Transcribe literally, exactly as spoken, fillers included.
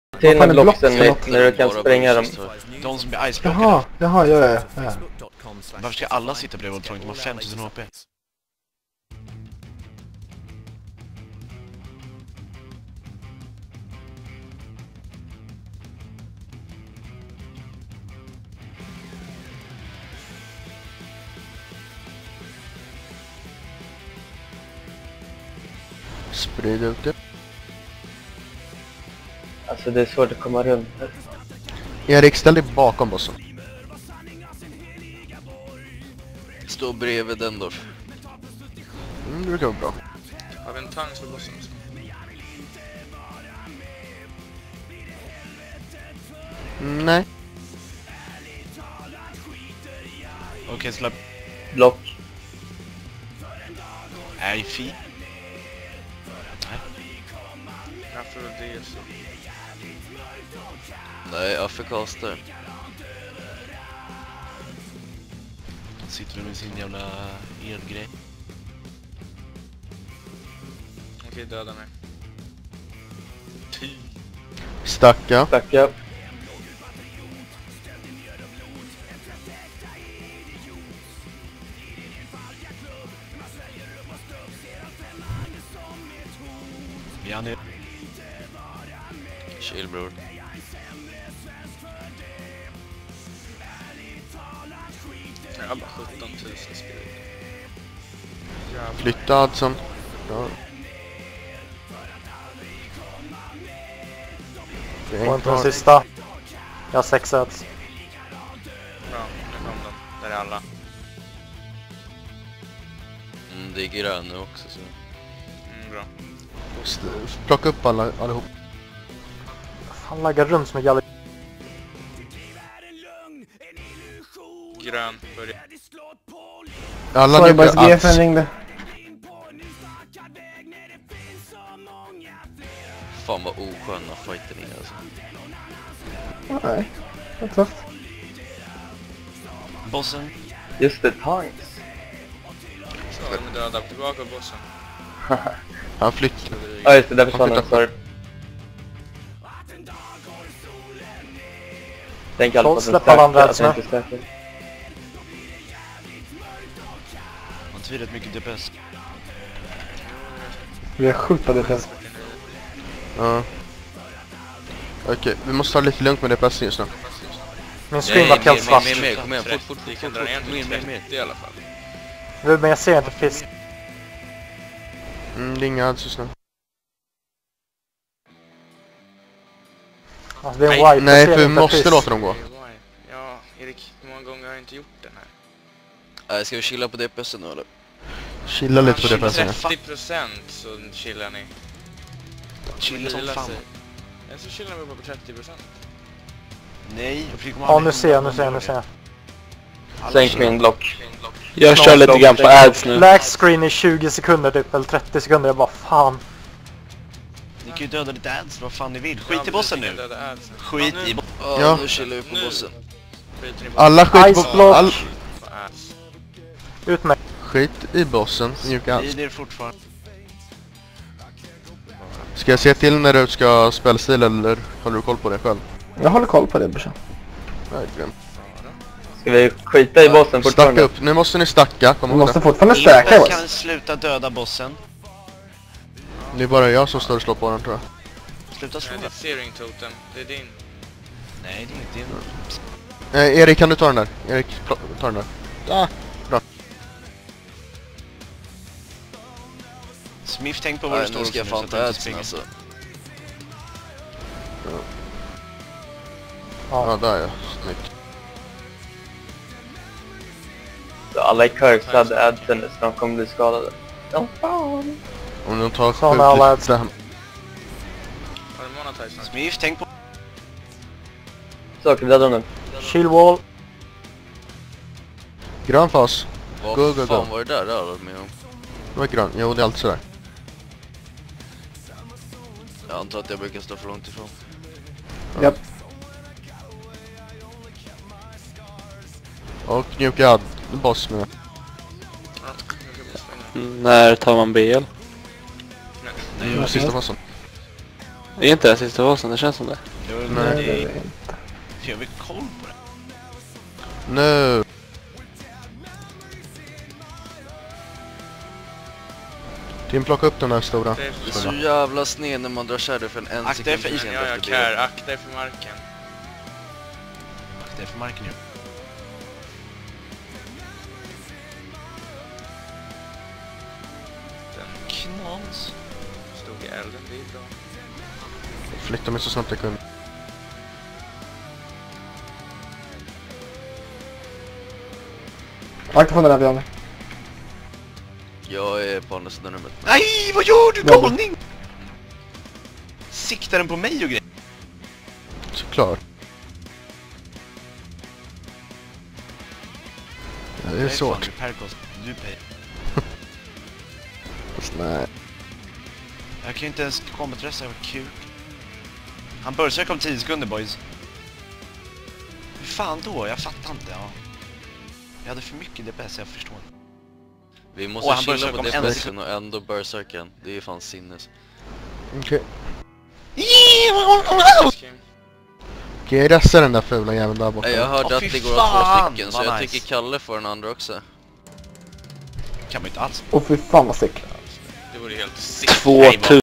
Till en blocksen när du kan spränga dem. De som blir iceblockade. Jaha, jaha, ja, ja, ja. Varför ska alla sitta bredvid och trångt? De har femtusen H P. Sprid ut det. Alltså det är svårt att komma runt. Erik, ställ dig bakom bossen. Stå bredvid den då. Mm, det brukar vara bra. Har vi en tanks för bossen? Mm, nej. Okej, okay, släpp. Block. Nej, fi. Nej. Jag får väl D S. Nej, Afrikaster. Sitter du med sin jävla elgrej? Okej, döda mig. Stacka. Stacka. Janne. Chill, bror. Jag har bara sjutton tusen spirit. Flytta Adson. Ja. Det är Och en inte den kvar. sista. Jag har sex öds. Bra, nu kom de. Där är alla. Mm, det är grön nu också så. Mm, bra. St- Plocka upp alla, allihop. Han laggar runt som en jävla... Grön, börja. Alla Sorry nu boys, blir G F N allt. ringde. Fan vad osköna fighter ni är alltså. Nej, vad tufft. Bossen. Just det, tanks. Så, de är döda. Tillbaka på bossen. Han flyttar. Ja just det, där försvann Han den, flyttar. sorry. Tänk alltid på att den Släpp alla andra stökar, att den ödsna. inte stökar. Man tvivlar rätt mycket D P S. Vi är sjukt på det här. Ja. Okej, vi måste ta lite lugnt med D P S just nu. Min screen var helt mer, svart. mer, mer, kom igen, fort, fort, Vi fort, kan fort, dra ner fort, mer, till mer, mer. trettio i alla fall. Nu, men jag ser inte fisk. Mm, det är inga ads just nu. Alltså det är en Nej, white. Nej, jag ser för vi inte måste fisk. låta dem gå. Ja, Erik, hur många gånger har jag inte gjort den här? Nej, ska vi chilla på D P S nu eller? Chilla lite på D P S. trettio procent så chillar ni. Chilla som fan. Jag så chillar vi bara på trettio procent. Nej, jag fick komma Ja, nu ser jag, nu ser jag, nu ser jag. Sänk min block. Jag kör lite grann på ads nu. Lägst screen i tjugo sekunder typ, eller trettio sekunder. Jag bara, fan. Ni kan ju döda lite ads, vad fan ni vill. Skit i bossen nu. Skit i bossen. Ja, Ja. nu chillar vi på Nu. bossen. Alla skit Ice på... block. All, Ut med. skit i bossen. Mjuka ads. Det är fortfarande. Ska jag se till när du ska spelstil eller håller du koll på det själv? Jag håller koll på det, brorsan. Verkligen. Ska vi skita i bossen Stacka fortfarande? upp, nu måste ni stacka. Kom Vi ihåg måste det. fortfarande stacka Ingen oss. kan sluta döda bossen. Det är bara jag som står och slår på den tror jag. Sluta slå. Nej, det är Searing Totem. Det är din. Nej, det är inte din. Eh, Erik, kan du ta den där? Erik, pl- ta den där. Ah, bra. Smith, tänk på vad Nej, du står nu ska jag så fan att ta du inte adsen springer. alltså. Ja, där är jag. Snyggt. Så alla är cursade adsen så de kommer bli skadade. Ja, fan. Om de tar Såna alla ads. sjukt fem. Har du monetize snart? Smith, tänk på... Så, kan vi döda dem nu? Shield wall. Grön fas. Vad Go, go, fan go. var det där där med om? Det var grön. Jo, det är alltid sådär. Jag antar att jag brukar stå för långt ifrån. Japp. Och mjuka ad boss med. Ja, jag ska bara springa. Mm, när tar man B L? Mm, sista fasen. Det är inte den sista fasen, det känns som det. Jo, Nej, det är det det inte. Hur har vi koll på det? No. Tim, plocka upp den här stora. Det är Det är så jävla sned när man drar shadow för en en Akta er sekund för för is- sent Ja, jag efter kär. det. Akta er för marken. Det är för marken nu. Den Knas. stod i elden, det är bra. Flytta mig så snabbt jag kunde. Akta från den där björnen. Jag är på andra sidan rummet. Nej, vad gör du, Vad? galning? Siktar den på mig och grejer? Såklart. Ja, det är svårt. Du Perkos, du pay. Fast nej. Jag kan ju inte ens komma till det, jag var kul. Han börjar om tio sekunder, boys. Hur fan då? Jag fattar inte, ja. Jag hade för mycket D P S, jag förstår. Vi måste Åh, han chilla berserkar på om D en P S sekund. och ändå berserken. Det är fan sinnes. Okej. Skim. Okej, jag ressar den där fula jäveln där borta. Nej, jag hörde Åh, att fy det går fan, av två stycken, så vad jag nice. tycker Kalle får den andra också. Kan man inte alls. Åh fy fan vad sick. Det vore helt sick. Två tusen.